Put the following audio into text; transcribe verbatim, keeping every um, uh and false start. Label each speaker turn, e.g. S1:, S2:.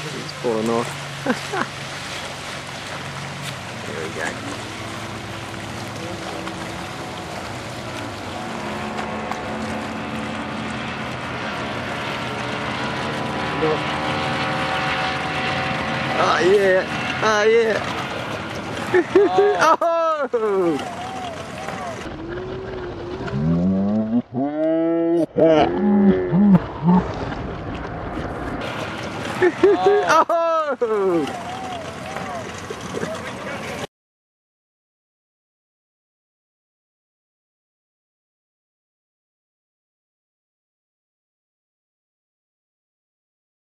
S1: It's falling off. There we go. Oh yeah! Oh yeah! Oh! Oh!